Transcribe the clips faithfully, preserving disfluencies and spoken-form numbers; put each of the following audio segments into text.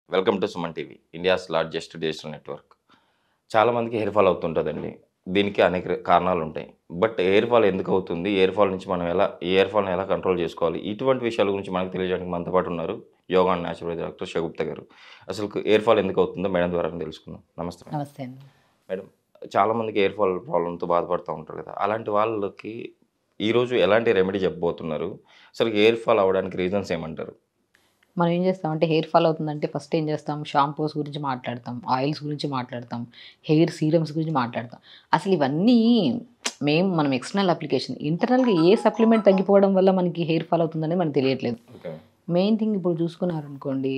Welcome to Suman TV, India's largest digital network. చాలామందికి hair fall అవుతుంటుందండి. దీనికి అనేక ర- కారణాలు ఉంటాయి. బట్ హెయిర్ ఫాల్ ఎందుకు అవుతుంది, హెయిర్ ఫాల్ నుంచి మనం ఎలా ఈ హెయిర్ ఫాల్ని ఎలా కంట్రోల్ చేసుకోవాలి, ఇటువంటి విషయాల గురించి మనకు తెలియజేయడానికి మనతో పాటు ఉన్నారు yoga and natural doctor Shagufta గారు. అసలు హెయిర్ ఫాల్ ఎందుకు అవుతుందో మేడం ద్వారా తెలుసుకుందాం. నమస్తే మేడం. నమస్తే అండి. మేడం, చాలామందికి హెయిర్ ఫాల్ ప్రాబ్లంతో బాధపడుతూ ఉంటారు కదా, అలాంటి వాళ్ళకి ఈరోజు ఎలాంటి రెమెడీ చెప్పబోతున్నారు? అసలు హెయిర్ ఫాల్ అవ్వడానికి రీజన్స్ ఏమంటారు? మనం ఏం చేస్తామంటే హెయిర్ ఫాల్ అవుతుందంటే ఫస్ట్ ఏం చేస్తాం, షాంపూస్ గురించి మాట్లాడతాం, ఆయిల్స్ గురించి మాట్లాడతాం, హెయిర్ సీరమ్స్ గురించి మాట్లాడతాం. అసలు ఇవన్నీ మేము మనం ఎక్స్టర్నల్ అప్లికేషన్. ఇంటర్నల్గా ఏ సప్లిమెంట్ తగ్గిపోవడం వల్ల మనకి హెయిర్ ఫాల్ అవుతుందని మనకు తెలియట్లేదు. ఓకే. మెయిన్ థింగ్ ఇప్పుడు చూసుకున్నారనుకోండి,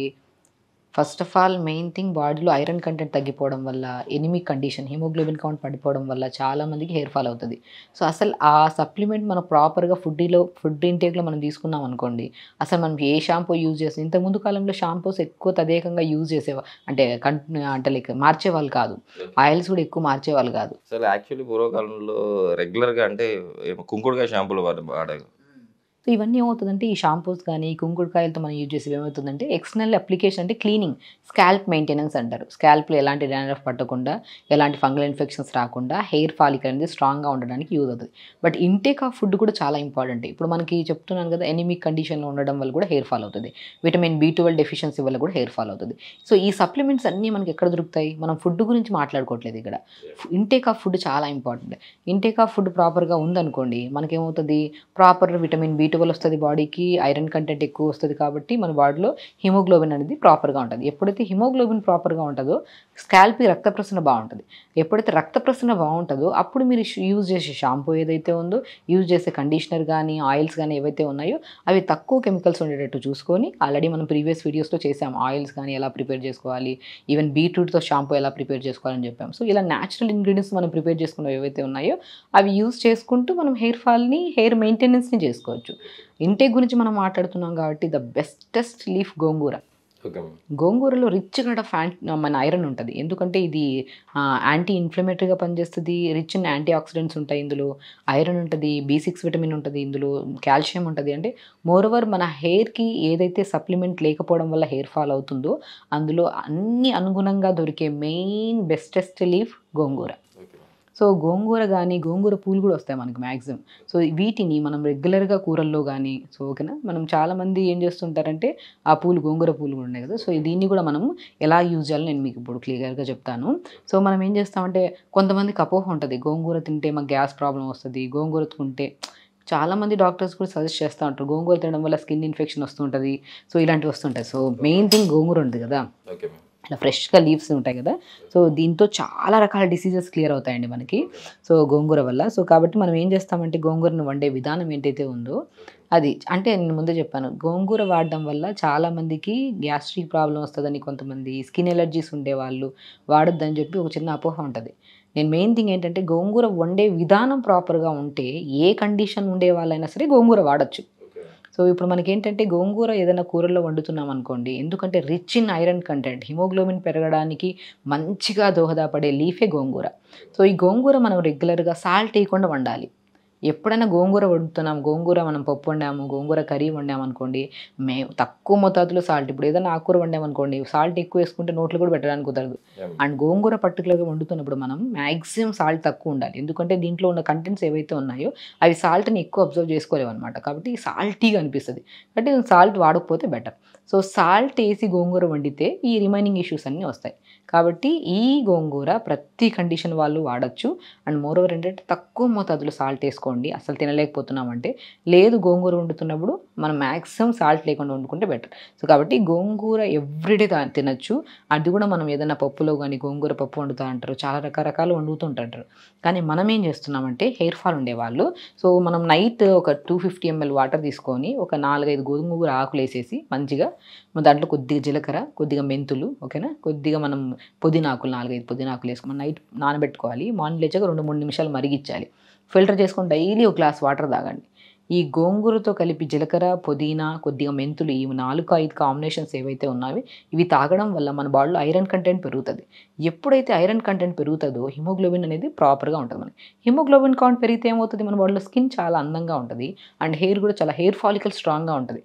first of all main thing బాడీలో ఐరన్ కంటెంట్ తగ్గిపోవడం వల్ల, ఎనిమిక్ కండిషన్, హిమోగ్లోబిన్ కౌంట్ పడిపోవడం వల్ల చాలామందికి హెయిర్ ఫాల్ అవుతుంది. సో అసలు ఆ సప్లిమెంట్ మనం ప్రాపర్గా ఫుడ్లో ఫుడ్ ఇంటేక్లో మనం తీసుకున్నాం అనుకోండి, అసలు మనం ఏ షాంపూ యూజ్ చేస్తాం. ఇంతకు ముందు కాలంలో షాంపూస్ ఎక్కువ తదేకంగా యూజ్ చేసేవా అంటే కం అంటే లైక్ మార్చేవాళ్ళు కాదు, ఆయిల్స్ కూడా ఎక్కువ మార్చేవాళ్ళు కాదు. అసలు యాక్చువల్లీ పూర్వకాలంలో రెగ్యులర్‌గా అంటే ఏమో కుంకుడుకాయ షాంపూలు వాడ వాడారు. సో ఇవన్నీ ఏమవుతుందంటే ఈ షాంపూస్ కానీ ఈ కుంకుడుకాయలతో మనం యూజ్ చేసేవి ఏమవుతుందంటే ఎక్స్టర్నల్ అప్లికేషన్ అంటే క్లీనింగ్, స్కాల్ప్ మెయింటెనెన్స్ అంటారు. స్కాల్ప్లో ఎలాంటి డాండ్రఫ్ పట్టకుండా, ఎలాంటి ఫంగల్ ఇన్ఫెక్షన్స్ రాకుండా హెయిర్ ఫాలికల్ అనేది స్ట్రాంగ్గా ఉండడానికి యూజ్ అవుతుంది. బట్ ఇంటేక్ ఆఫ్ ఫుడ్ కూడా చాలా ఇంపార్టెంట్. ఇప్పుడు మనకి చెప్తున్నాను కదా, ఎనిమిక్ కండిషన్లో ఉండడం వల్ల కూడా హెయిర్ ఫాల్ అవుతుంది. విటమిన్ బి ట్వెల్వ్ డెఫిషియన్సీ వల్ల కూడా హెయిర్ ఫాల్ అవుతుంది. సో ఈ సప్లిమెంట్స్ అన్నీ మనకి ఎక్కడ దొరుకుతాయి? మనం ఫుడ్ గురించి మాట్లాడుకోవట్లేదు ఇక్కడ. ఇంటేక్ ఆఫ్ ఫుడ్ చాలా ఇంపార్టెంట్. ఇంటేక్ ఆఫ్ ఫుడ్ ప్రాపర్గా ఉందనుకోండి, మనకేమవుతుంది, ప్రాపర్ విటమిన్ బి ట్వెల్వ్ వస్తుంది బాడీకి, ఐరన్ కంటెంట్ ఎక్కువ వస్తుంది కాబట్టి మన బాడీలో హిమోగ్లోబిన్ అనేది ప్రాపర్గా ఉంటుంది. ఎప్పుడైతే హిమోగ్లోబిన్ ప్రాపర్గా ఉంటుందో స్కాల్ప్కి రక్త ప్రసరణ బాగుంటుంది. ఎప్పుడైతే రక్త ప్రసరణ బాగుంటుందో అప్పుడు మీరు యూజ్ చేసే షాంపూ ఏదైతే ఉందో, యూజ్ చేసే కండిషనర్ కానీ ఆయిల్స్ కానీ ఏవైతే ఉన్నాయో అవి తక్కువ కెమికల్స్ ఉండేటట్టు చూసుకొని, ఆల్రెడీ మనం ప్రీవియస్ వీడియోస్లో చేసాం ఆయిల్స్ కానీ ఎలా ప్రిపేర్ చేసుకోవాలి, ఈవెన్ బీట్రూట్తో షాంపూ ఎలా ప్రిపేర్ చేసుకోవాలని చెప్పాం. సో ఇలా న్యాచురల్ ఇంగ్రీడియంట్స్ మనం ప్రిపేర్ చేసుకున్నవి ఏవైతే ఉన్నాయో అవి యూజ్ చేసుకుంటూ మనం హెయిర్ ఫాల్ని, హెయిర్ మెయింటెనెన్స్ని చేసుకోవచ్చు. ఇంటేక్ గురించి మనం మాట్లాడుతున్నాం కాబట్టి the bestest leaf gongura. Okay. గోంగూరలో రిచ్ గడ ఫ్యాన్ మన ఐరన్ ఉంటుంది. ఎందుకంటే ఇది యాంటీ ఇన్ఫ్లమేటరీగా పనిచేస్తుంది, రిచ్ ఇన్ యాంటీ ఆక్సిడెంట్స్ ఉంటాయి ఇందులో, ఐరన్ ఉంటుంది, బి సిక్స్ విటమిన్ ఉంటుంది ఇందులో, కాల్షియం ఉంటుంది. అంటే మోరోవర్ మన హెయిర్కి ఏదైతే సప్లిమెంట్ లేకపోవడం వల్ల హెయిర్ ఫాల్ అవుతుందో అందులో అన్ని అనుగుణంగా దొరికే main bestest leaf gongura. So గోంగూర కానీ గోంగూర పూలు కూడా వస్తాయి మనకి మ్యాక్సిమం. సో వీటిని మనం రెగ్యులర్గా కూరల్లో కానీ, సో ఓకేనా, మనం చాలామంది ఏం చేస్తుంటారంటే ఆ పూలు గోంగూర పూలు కూడా ఉన్నాయి కదా, సో దీన్ని కూడా మనం ఎలా యూజ్ చేయాలో నేను మీకు ఇప్పుడు క్లియర్గా చెప్తాను. సో మనం ఏం చేస్తామంటే, కొంతమందికి అపోహ ఉంటుంది, గోంగూర తింటే మాకు గ్యాస్ ప్రాబ్లం వస్తుంది, గోంగూర తింటే చాలామంది డాక్టర్స్ కూడా సజెస్ట్ చేస్తూ ఉంటారు గోంగూర తినడం వల్ల స్కిన్ ఇన్ఫెక్షన్ వస్తుంటుంది, సో ఇలాంటివి వస్తుంటాయి. సో మెయిన్ థింగ్ గోంగూర ఉంటుంది కదా, ఓకే. ఇలా ఫ్రెష్గా లీవ్స్ ఉంటాయి కదా, సో దీంతో చాలా రకాల డిసీజెస్ క్లియర్ అవుతాయండి మనకి, సో గోంగూర వల్ల. సో కాబట్టి మనం ఏం చేస్తామంటే గోంగూరను వండే విధానం ఏంటైతే ఉందో అది, అంటే నేను ముందే చెప్పాను, గోంగూర వాడడం వల్ల చాలామందికి గ్యాస్ట్రిక్ ప్రాబ్లం వస్తుందని, కొంతమంది స్కిన్ ఎలర్జీస్ ఉండేవాళ్ళు వాడొద్దని చెప్పి ఒక చిన్న అపోహ ఉంటుంది. నేను మెయిన్ థింగ్ ఏంటంటే గోంగూర వండే విధానం ప్రాపర్గా ఉంటే ఏ కండిషన్ ఉండే వాళ్ళైనా సరే గోంగూర వాడచ్చు. సో ఇప్పుడు మనకేంటంటే గోంగూర ఏదైనా కూరల్లో వండుతున్నాం అనుకోండి, ఎందుకంటే rich in iron content, haemoglobin పెరగడానికి మంచిగా దోహదపడే లీఫే గోంగూర. సో ఈ గోంగూర మనం రెగ్యులర్గా సాల్ట్ వేయకుండా వండాలి. ఎప్పుడైనా గోంగూర వండుతున్నాం, గోంగూర మనం పప్పు వండాము, గోంగూర కర్రీ వండాము అనుకోండి, మేము తక్కువ మోతాదులో సాల్ట్, ఇప్పుడు ఏదైనా ఆకుకూర వండామనుకోండి సాల్ట్ ఎక్కువ వేసుకుంటే నోట్లో కూడా పెట్టడానికి కుదరదు. అండ్ గోంగూర పర్టికులర్గా వండుతున్నప్పుడు మనం మ్యాక్సిమం సాల్ట్ తక్కువ ఉండాలి. ఎందుకంటే దీంట్లో ఉన్న కంటెంట్స్ ఏవైతే ఉన్నాయో అవి సాల్ట్ని ఎక్కువ అబ్జర్వ్ చేసుకోలేవు అనమాట, కాబట్టి సాల్టీగా అనిపిస్తుంది. కాబట్టి సాల్ట్ వాడకపోతే బెటర్. సో సాల్ట్ వేసి గోంగూర వండితే ఈ రిమైనింగ్ ఇష్యూస్ అన్నీ వస్తాయి. కాబట్టి ఈ గోంగూర ప్రతి కండిషన్ వాళ్ళు వాడచ్చు. అండ్ మోరోవర్ ఏంటంటే తక్కువ మోతాదులో సాల్ట్ వేసుకోండి. అసలు తినలేకపోతున్నామంటే లేదు, గోంగూర వండుతున్నప్పుడు మనం మ్యాక్సిమం సాల్ట్ లేకుండా వండుకుంటే బెటర్. సో కాబట్టి గోంగూర ఎవ్రీడే తినచ్చు. అది కూడా మనం ఏదైనా పప్పులో కానీ, గోంగూర పప్పు వండుతా అంటారు, చాలా రకరకాలు వండుతుంటారు. కానీ మనం ఏం చేస్తున్నామంటే హెయిర్ ఫాల్ ఉండేవాళ్ళు, సో మనం నైట్ ఒక టూ ఫిఫ్టీ ఎంఎల్ వాటర్ తీసుకొని ఒక నాలుగైదు గోంగూర ఆకులు వేసేసి మంచిగా దాంట్లో కొద్దిగా జీలకర్ర, కొద్దిగా మెంతులు, ఓకేనా, కొద్దిగా మనం పుదీనాకులు, నాలుగైదు పుదీనాకులు వేసుకొని నైట్ నానబెట్టుకోవాలి. మార్నింగ్ లేచాక రెండు మూడు నిమిషాలు మరిగించాలి. ఫిల్టర్ చేసుకొని డైలీ ఒక గ్లాస్ వాటర్ తాగండి. ఈ గోంగూరతో కలిపి జీలకర్ర, పుదీనా, కొద్దిగా మెంతులు, ఈ నాలుగు ఐదు కాంబినేషన్స్ ఏవైతే ఉన్నాయో ఇవి తాగడం వల్ల మన బాడీలో ఐరన్ కంటెంట్ పెరుగుతుంది. ఎప్పుడైతే ఐరన్ కంటెంట్ పెరుగుతుందో హిమోగ్లోబిన్ అనేది ప్రాపర్గా ఉంటుంది. మనకి హిమోగ్లోబిన్ కౌంట్ పెరిగితే ఏమవుతుంది, మన బాడీలో స్కిన్ చాలా అందంగా ఉంటుంది అండ్ హెయిర్ కూడా చాలా, హెయిర్ ఫాలికల్ స్ట్రాంగ్గా ఉంటుంది.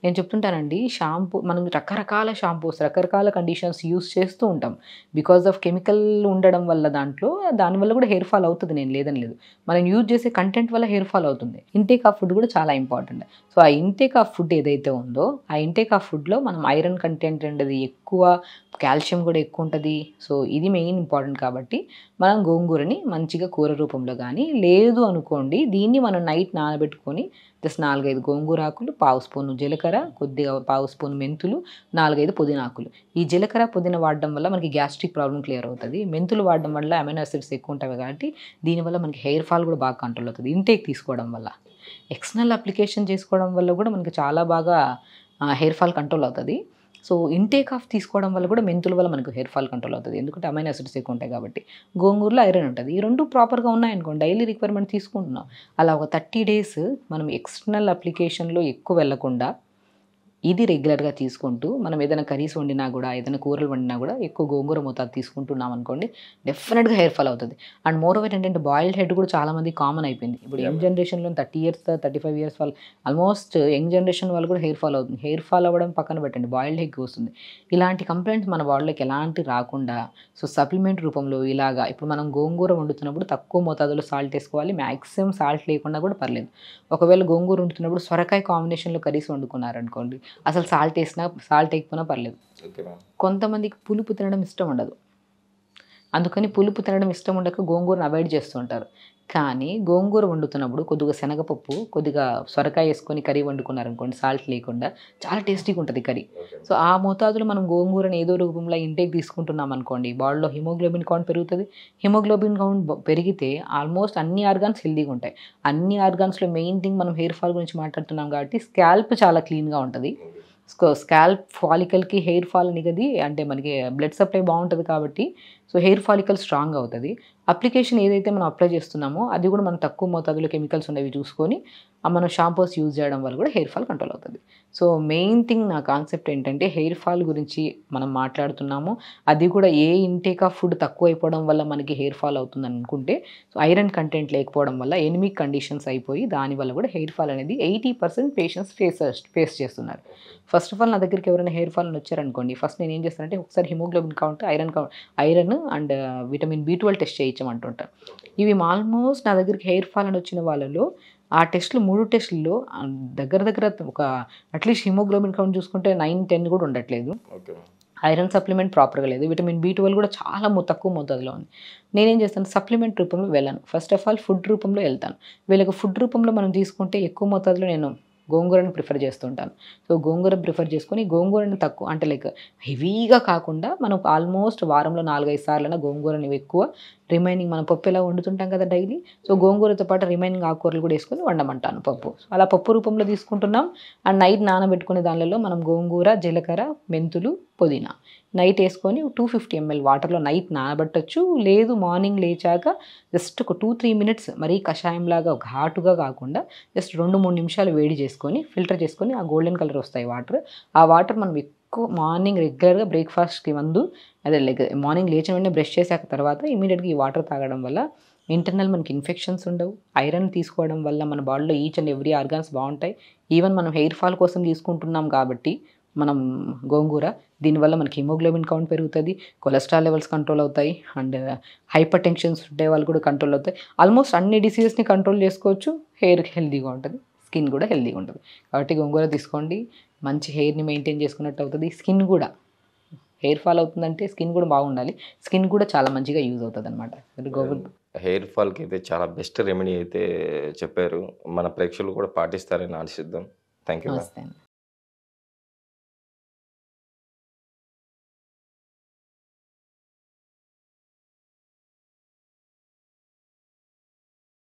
నేను చెప్తుంటానండి షాంపూ మనం రకరకాల షాంపూస్, రకరకాల కండిషన్స్ యూజ్ చేస్తూ ఉంటాం. బికాస్ ఆఫ్ కెమికల్ ఉండడం వల్ల దాంట్లో, దానివల్ల కూడా హెయిర్ ఫాల్ అవుతది. నేను లేదని లేదు. మనం యూజ్ చేసే కంటెంట్ వల్ల హెయిర్ ఫాల్ అవుతుంది. ఇంటేక్ ఆఫ్ ఫుడ్ కూడా చాలా ఇంపార్టెంట్. సో, ఆ ఇంటేక్ ఆఫ్ ఫుడ్ ఏదైతే ఉందో, ఆ ఇంటేక్ ఆఫ్ ఫుడ్‌లో మనం ఐరన్ కంటెంట్ ఉండేది ఎక్కువ, కాల్షియం కూడా ఎక్కువ ఉంటది. సో, ఇది మెయిన్ ఇంపార్టెంట్ కాబట్టి మనం గోంగూరని మంచిగా కూర రూపంలో గానీ, లేదు అనుకోండి దీన్ని మనం నైట్ నానబెట్టుకొని జస్ట్ నాలుగు, ఐదు గోంగూర ఆకులు, పావు స్పూను జీలకర్ర, కొద్దిగా పావు స్పూను మెంతులు, నాలుగు, ఐదు పుదీనా ఆకులు. ఈ జీలకర్ర, పుదీనా వాడడం వల్ల మనకి గ్యాస్ట్రిక్ ప్రాబ్లమ్ క్లియర్ అవుతది. మెంతులు వాడడం వల్ల అమైనో యాసిడ్స్ ఎక్కువ ఉంటాయి కాబట్టి దీనివల్ల మనకి హెయిర్ ఫాల్ కూడా బాగా కంట్రోల్ అవుతది. ఇంటేక్ తీసుకోవడం వల్ల. ఎక్స్టర్నల్ అప్లికేషన్ చేసుకోవడం వల్ల కూడా మనకి చాలా బాగా ఆహ్, హెయిర్ ఫాల్ కంట్రోల్ అవుతది. సో, ఇంటేక్ ఆఫ్ తీసుకోవడం వల్ల కూడా మెంతుల వల్ల మనకు హెయిర్ ఫాల్ కంట్రోల్ అవుతది. ఎందుకంటే అమైనో యాసిడ్స్ ఎక్కువ ఉంటాయి కాబట్టి. గోంగూరలో ఐరన్ ఉంటది. ఈ రెండు ప్రాపర్‌గా ఉన్నాయనుకోండి డైలీ రిక్వైర్మెంట్ తీసుకుంటున్నాం. అలా ఒక ముప్పై డేస్ మనం ఎక్స్టర్నల్ అప్లికేషన్‌లో ఎక్కువ వెళ్ళకుండా ఇది రెగ్యులర్‌గా తీసుకుంటూ మనం ఏదైనా కర్రీస్ వండినా గూడా, ఏదైనా కూరలు వండినా గూడా ఎక్కువ గోంగూర మోతాదు తీసుకుంటున్నాం అనుకోండి, డెఫినిట్‌గా హెయిర్ ఫాల్ అవుతది. అండ్ మోర్ ఓవర్ ఏంటంటే బాయిల్డ్ హెడ్ కూడా చాలా మందికి కామన్ అయిపోయింది. ఇప్పుడు యంగ్ జనరేషన్‌లో ముప్పై ఇయర్స్, ముప్పై ఐదు ఇయర్స్ వాళ్ళు ఆల్మోస్ట్ యంగ్ జనరేషన్ వాళ్ళు కూడా హెయిర్ ఫాల్ అవుతుంది. హెయిర్ ఫాల్ అవ్వడం పక్కన పెట్టండి బాయిల్డ్ హెడ్ వస్తుంది. ఇలాంటి కంప్లెయింట్స్ మన బాడీలోకి ఎలాంటి రాకుండా సో, సప్లిమెంట్ రూపంలో ఇలాగా ఇప్పుడు మనం గోంగూర వండుతున్నప్పుడు తక్కువ మోతాదులో సాల్ట్ ఏసుకోవాలి. మాక్సిమం సాల్ట్ లేకుండా కూడా పర్లేదు. ఒకవేళ గోంగూర వండుతున్నప్పుడు సొరకాయ కాంబినేషన్‌లో కర్రీస్ వండుకున్నారనుకోండి, అసలు సాల్ట్ ఏసినా, సాల్ట్ ఎయకపోయినా పర్లేదు. Okay ma'am. కొంతమందికి పులుపు తినడం ఇష్టం ఉండదు. అందుకని పులుపు తినడం ఇష్టం ఉండక గోంగూరను అవాయిడ్ చేస్తూ ఉంటారు. కానీ గోంగూర వండుతున్నప్పుడు కొద్దిగా శనగపప్పు, కొద్దిగా సొరకాయ ఏసుకొని కర్రీ వండుకున్నారనుకోండి సాల్ట్ లేకుండా, చాలా టేస్టీగా ఉంటది కర్రీ. సో, ఆ మోతాదులో మనం గోంగూరని ఏదో రూపంలో ఇంటేక్ తీసుకుంటున్నామనుకోండి, బాడీలో హిమోగ్లోబిన్ కౌంట్ పెరుగుతది. హిమోగ్లోబిన్ కౌంట్ బ పెరిగితే ఆల్మోస్ట్ అన్ని ఆర్గాన్స్ హెల్తీగా ఉంటాయి. అన్ని ఆర్గాన్స్‌లో మెయిన్ థింగ్ మనం హెయిర్ ఫాల్ గురించి మాట్లాడుతున్నాం కాబట్టి స్కాల్ప్ చాలా క్లీన్‌గా ఉంటది. స్క స్కాల్ప్ ఫాలికల్‌కి హెయిర్ ఫాల్ నిగది అంటే మనకి బ్లడ్ సప్లై బావుంటది కాబట్టి సో, హెయిర్ ఫాలికల్ స్ట్రాంగ్ అవుతది. అప్లికేషన్ ఏదైతే మనం అప్లై చేస్తున్నామో అది కూడా మనం తక్కువ మోతాదులో కెమికల్స్ ఉన్నవి చూసుకొని ఆహ్, మనం షాంపూస్ యూజ్ చేయడం వల్ల కూడా హెయిర్ ఫాల్ కంట్రోల్ అవుతది. సో, మెయిన్ థింగ్ నా కాన్సెప్ట్ ఏంటంటే హెయిర్ ఫాల్ గురించి మనం మాట్లాడుతున్నాము. అది కూడా ఏ ఇంటేక్ ఆఫ్ ఫుడ్ తక్కువైపోవడం వల్ల మనకి హెయిర్ ఫాల్ అవుతుందని అనుకుంటే సో, ఐరన్ కంటెంట్ లేకపోవడం వల్ల ఎనిమిక్ కండిషన్స్ అయిపోయి దానివల్ల కూడా హెయిర్ ఫాల్ అనేది ఎనభై శాతం పేషెంట్స్ ఫేస్ ఫేస్ చేస్తున్నారు. ఫస్ట్ ఆఫ్ ఆల్ నా దగ్గరికి ఎవరైనా హెయిర్ ఫాల్ అని వచ్చారనుకోండి, ఫస్ట్ నేను ఏం చేస్తానంటే ఒకసారి haemoglobin count, iron count iron and vitamin B twelve test చేయించమంటుంటా. ఇవి ఆల్మోస్ట్ నా దగ్గరికి హెయిర్ ఫాల్ అని వచ్చిన వాళ్ళలో ఆ టెస్ట్‌లు మూడు టెస్ట్‌ల్లో ఆహ్, దగ్గర దగ్గర ఒక అట్‌లీస్ట్ హిమోగ్లోబిన్ కౌంట్ చూసుకుంటే తొమ్మిది, పది కూడా ఉండట్లేదు. ఓకే. ఐరన్ సప్లిమెంట్ ప్రాపర్‌గా లేదు. విటమిన్ బి ట్వెల్వ్ కూడా చాలా మొ తక్కువ మోతాదులో ఉంది. నేనేం చేస్తాను సప్లిమెంట్ రూపంలో వెళ్ళను. ఫస్ట్ ఆఫ్ ఆల్ ఫుడ్ రూపంలో ఎళ్తాను. వీళ్ళకి ఫుడ్ రూపంలో మనం తీసుకుంటే ఎక్కువ మోతాదులో నేను గోంగూరని ప్రిఫర్ చేస్తుంటాను. సో, గోంగూర ప్రిఫర్ చేసుకొని గోంగూరని తక్కువ అంటే లైక్ హెవీగా కాకుండా మనం ఆల్మోస్ట్ వారంలో నాలుగు, ఐదు సార్లైనా గోంగూరని ఎక్కువ రిమైనింగ్ మనం పప్పు ఎలా వండుతుంటాం కదా డైలీ. సో, గోంగూరతో పాటు రిమైనింగ్ ఆకుకూరలు కూడా ఏసుకొని వండమంటాను పప్పు. అలా పప్పు రూపంలో తీసుకుంటున్నాం. అండ్ నైట్ నానబెట్టుకునే దానిలలో మనం గోంగూర, జీలకర్ర, మెంతులు, పుదీనా నైట్ ఏసుకొని రెండు వందల యాభై ఎంఎల్ వాటర్‌లో నైట్ నానబెట్టొచ్చు. లేదు మార్నింగ్ లేచాక జస్ట్ ఒక రెండు, మూడు మినిట్స్ మరీ కషాయంలాగా ఘాటుగా కాకుండా జస్ట్ రెండు, మూడు నిమిషాలు వేడి చేసుకొని ఫిల్టర్ చేసుకొని ఆ గోల్డెన్ కలర్ వస్తాయి వాటర్. ఆ వాటర్ మనం ఎక్కువ మార్నింగ్ రెగ్యులర్‌గా బ్రేక్‌ఫాస్ట్‌కి ముందు అదే లైక్ మార్నింగ్ లేచిన వెంటనే బ్రష్ చేశాక తర్వాత ఇమ్మీడియేట్‌గా ఈ వాటర్ తాగడం వల్ల ఇంటర్నల్ మనకి ఇన్ఫెక్షన్స్ ఉండవు. ఐరన్ తీసుకోవడం వల్ల మన బాడీలో ఈచ్ అండ్ ఎవ్రీ ఆర్గాన్స్ బావుంటాయి. ఈవెన్ మనం హెయిర్ ఫాల్ కోసం తీసుకుంటున్నాం కాబట్టి మనం గోంగూర దీనివల్ల మనకి హిమోగ్లోబిన్ కౌంట్ పెరుగుతది. కొలెస్ట్రాల్ లెవెల్స్ కంట్రోల్ అవుతాయి. అండ్ హైపర్ టెన్షన్స్ ఉండే వాళ్ళు కూడా కంట్రోల్ అవుతాయి. ఆల్మోస్ట్ అన్ని డిసీజెస్‌ని కంట్రోల్ చేసుకోవచ్చు. హెయిర్ హెల్తీగా ఉంటది. స్కిన్ కూడా హెల్తీగా ఉంటది. కాబట్టి గోంగూర తీసుకోండి. మంచి హెయిర్‌ని మెయింటైన్ చేసుకున్నట్టు అవుతది. స్కిన్ కూడా హెయిర్ ఫాల్ అవుతుందంటే స్కిన్ కూడా బాగుండాలి. స్కిన్ కూడా చాలా మంచిగా యూజ్ అవుతదనమాట. గోగు హెయిర్ ఫాల్‌కి అయితే చాలా బెస్ట్ రెమెడీ అయితే చెప్పారు. మన ప్రేక్షకులు కూడా పాటిస్తారని ఆశిద్దాం. Thank you ma'am. నమస్తే అండి.